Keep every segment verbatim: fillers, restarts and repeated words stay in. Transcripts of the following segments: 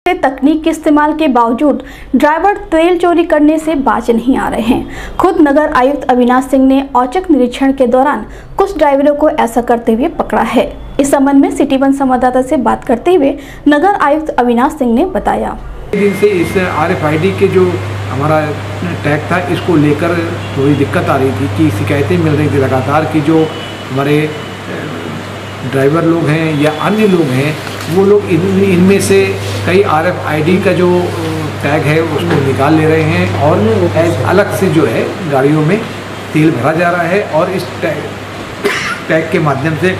से तकनीक के इस्तेमाल के बावजूद ड्राइवर तेल चोरी करने से बाज नहीं आ रहे हैं। खुद नगर आयुक्त अविनाश सिंह ने औचक निरीक्षण के दौरान कुछ ड्राइवरों को ऐसा करते हुए पकड़ा है। इस संबंध में सिटी वन संवाददाता से बात करते हुए नगर आयुक्त अविनाश सिंह ने बताया, दिन से इस आर एफ आई डी के जो हमारा टैग था, इसको लेकर थोड़ी दिक्कत आ रही थी कि शिकायतें मिल रही थी लगातार कि जो हमारे ड्राइवर लोग हैं या अन्य लोग हैं, वो लोग इन इनमें से कई आर एफ आई डी का जो टैग है उसको निकाल ले रहे हैं और अलग से जो है गाड़ियों में तेल भरा जा रहा है और इस टैग टैग के माध्यम से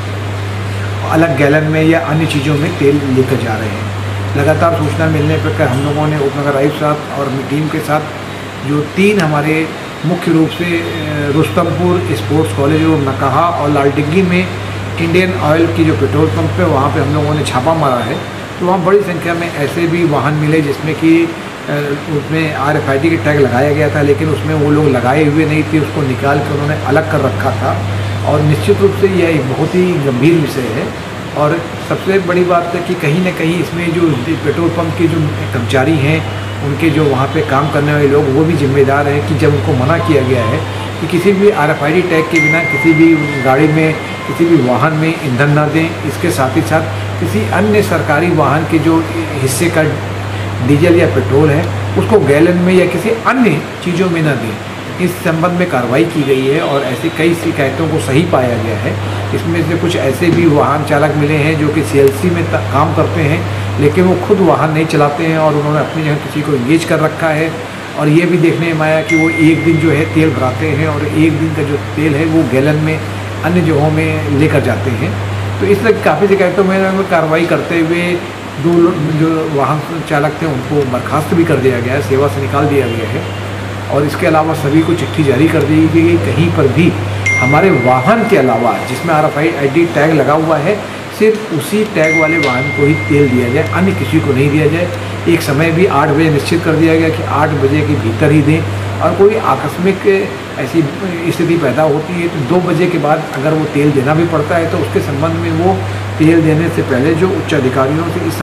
अलग गैलन में या अन्य चीज़ों में तेल लेकर जा रहे हैं। लगातार सूचना मिलने पर हम लोगों ने उपनगर आयुक्त साहब और टीम के साथ जो तीन हमारे मुख्य रूप से रुस्तमपुर स्पोर्ट्स कॉलेज और नकाहा और लालडिग्गी में इंडियन ऑयल की जो पेट्रोल पंप है वहाँ पे हम लोगों ने छापा मारा है। तो वहाँ बड़ी संख्या में ऐसे भी वाहन मिले जिसमें कि उसमें आर एफ आई डी के टैग लगाया गया था, लेकिन उसमें वो लोग लगाए हुए नहीं थे, उसको निकाल कर उन्होंने अलग कर रखा था। और निश्चित रूप से यह एक बहुत ही गंभीर विषय है। और सबसे बड़ी बात है कि कहीं ना कहीं इसमें जो पेट्रोल पंप के जो कर्मचारी हैं, उनके जो वहाँ पे काम करने वाले लोग, वो भी जिम्मेदार हैं कि जब उनको मना किया गया है कि किसी भी R F I D tag के बिना किसी भी गाड़ी में, किसी भी वाहन में ईंधन ना दें। इसके साथ ही साथ किसी अन्य सरकारी वाहन के जो हिस्से का डीजल या पेट्रोल है उसको गैलन में या किसी अन्य चीज़ों में ना दें। इस संबंध में कार्रवाई की गई है और ऐसी कई शिकायतों को सही पाया गया है। इसमें से कुछ ऐसे भी वाहन चालक मिले हैं जो कि सी एल सी में काम करते हैं, लेकिन वो खुद वाहन नहीं चलाते हैं और उन्होंने अपनी जगह किसी को इंगेज कर रखा है। और ये भी देखने में आया कि वो एक दिन जो है तेल भराते हैं और एक दिन का जो तेल है वो गैलन में अन्य जगहों में लेकर जाते हैं। तो इस तरह काफ़ी शिकायतों में कार्रवाई करते हुए दो जो वाहन चालक थे उनको बर्खास्त भी कर दिया गया है, सेवा से निकाल दिया गया है। और इसके अलावा सभी को चिट्ठी जारी कर दी गई, कहीं पर भी हमारे वाहन के अलावा जिसमें R F I D tag लगा हुआ है, सिर्फ उसी टैग वाले वाहन को ही तेल दिया जाए, अन्य किसी को नहीं दिया जाए। एक समय भी आठ बजे निश्चित कर दिया गया कि आठ बजे के भीतर ही दें। और कोई आकस्मिक ऐसी स्थिति पैदा होती है तो दो बजे के बाद अगर वो तेल देना भी पड़ता है तो उसके संबंध में वो तेल देने से पहले जो उच्च अधिकारियों से इस